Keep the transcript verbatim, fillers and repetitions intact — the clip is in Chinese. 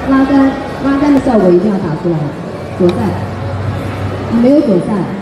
拉杆拉杆的效果一定要打出来。左赛，你没有左赛。